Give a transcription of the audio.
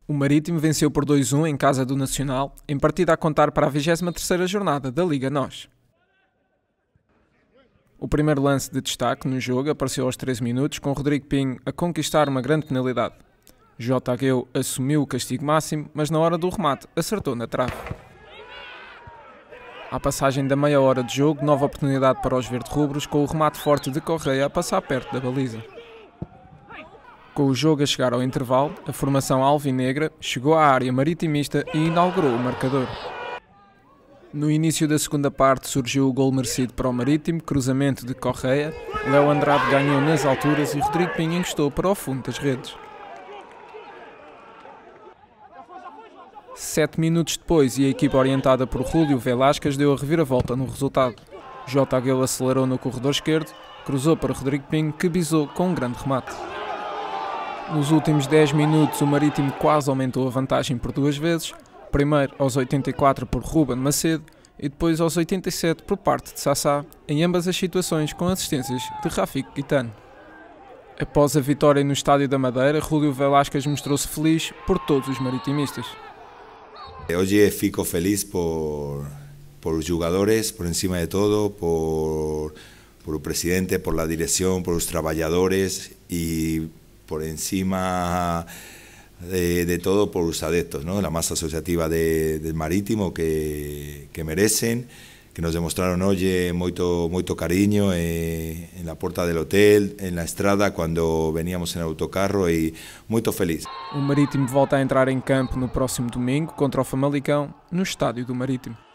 O Marítimo venceu por 2-1 em casa do Nacional, em partida a contar para a 23ª jornada da Liga NOS. O primeiro lance de destaque no jogo apareceu aos 13 minutos, com Rodrigo Pinho a conquistar uma grande penalidade. J. Agueu assumiu o castigo máximo, mas na hora do remate acertou na trave. À passagem da meia hora de jogo, nova oportunidade para os verde-rubros, com o remate forte de Correia a passar perto da baliza. Com o jogo a chegar ao intervalo, a formação alvinegra chegou à área maritimista e inaugurou o marcador. No início da segunda parte surgiu o gol merecido para o Marítimo, cruzamento de Correia, Léo Andrade ganhou nas alturas e Rodrigo Pinho encostou para o fundo das redes. 7 minutos depois e a equipa orientada por Julio Velásquez deu a reviravolta no resultado. J. Agueu acelerou no corredor esquerdo, cruzou para Rodrigo Pinho, que bisou com um grande remate. Nos últimos 10 minutos o Marítimo quase aumentou a vantagem por duas vezes, primeiro aos 84 por Ruben Macedo e depois aos 87 por parte de Sassá, em ambas as situações com assistências de Rafik Guitano. Após a vitória no Estádio da Madeira, Julio Velásquez mostrou-se feliz por todos os maritimistas. Hoy fico feliz por los jugadores, por encima de todo, por el presidente, por la dirección, por los trabajadores y por encima de todo por los adeptos, ¿no? La masa asociativa del Marítimo que merecen, que nos demostraron hoy mucho cariño en la puerta del hotel, en la estrada cuando veníamos en autocarro e muito feliz. O Marítimo volta a entrar em campo no próximo domingo contra o Famalicão, no Estádio do Marítimo.